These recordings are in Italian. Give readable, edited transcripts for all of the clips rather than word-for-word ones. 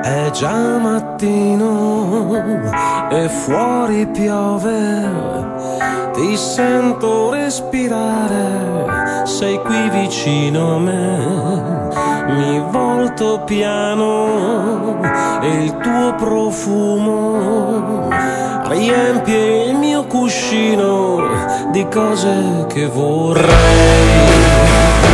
È già mattino e fuori piove, ti sento respirare, sei qui vicino a me. Mi volto piano e il tuo profumo riempie il mio cuscino di cose che vorrei.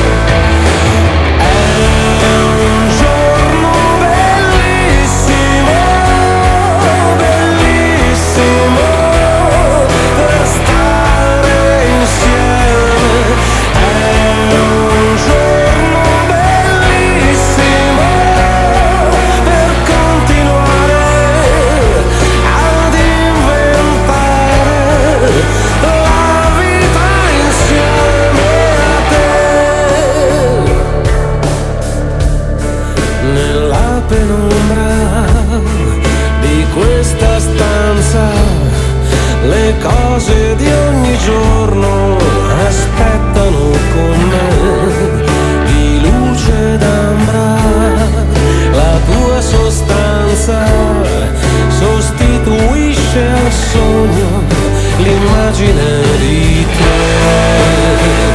Questa stanza, le cose di ogni giorno aspettano con me. Di luce d'ambra, la tua sostanza sostituisce al sogno l'immagine di te.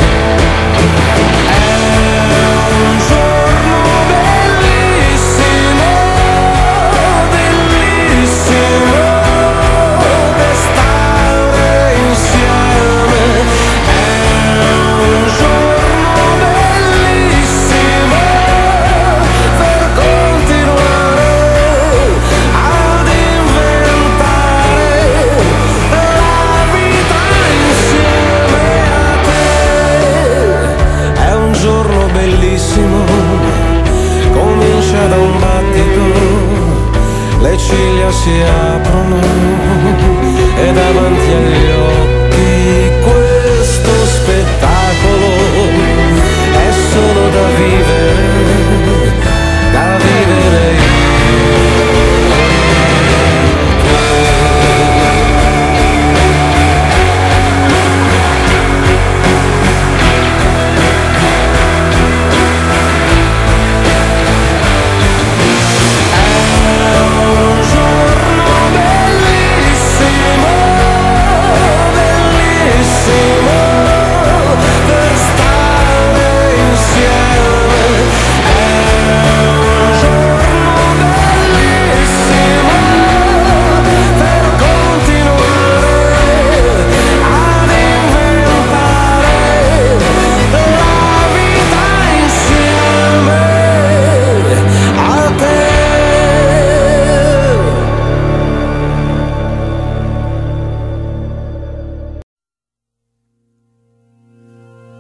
Comincia da un battito, le ciglia si aprono e davanti agli occhi questo spettacolo è solo da vivere, da vivere io.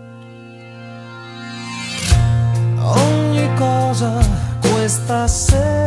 Questa sera